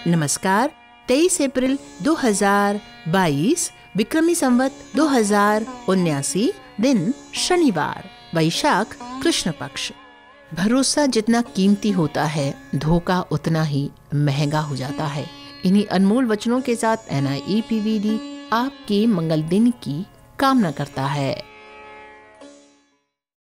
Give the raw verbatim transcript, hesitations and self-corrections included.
नमस्कार। तेईस अप्रैल दो हज़ार बाईस, विक्रमी संवत दो हज़ार उन्यासी, दिन शनिवार, वैशाख कृष्ण पक्ष। भरोसा जितना कीमती होता है, धोखा उतना ही महंगा हो जाता है। इन्हीं अनमोल वचनों के साथ N I E P V D आपके मंगल दिन की कामना करता है।